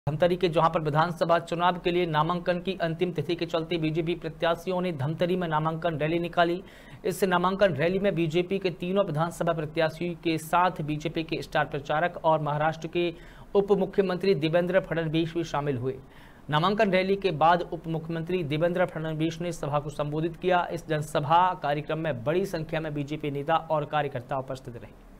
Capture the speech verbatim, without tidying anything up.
धमतरी के जहां पर विधानसभा चुनाव के लिए नामांकन की अंतिम तिथि के चलते बीजेपी प्रत्याशियों ने धमतरी में नामांकन रैली निकाली। इस नामांकन रैली में बीजेपी के तीनों विधानसभा प्रत्याशियों के साथ बीजेपी के स्टार प्रचारक और महाराष्ट्र के उप मुख्यमंत्री देवेंद्र फडणवीस भी शामिल हुए। नामांकन रैली के बाद उप मुख्यमंत्री देवेंद्र फडणवीस ने सभा को संबोधित किया। इस जनसभा कार्यक्रम में बड़ी संख्या में बीजेपी नेता और कार्यकर्ता उपस्थित रहे।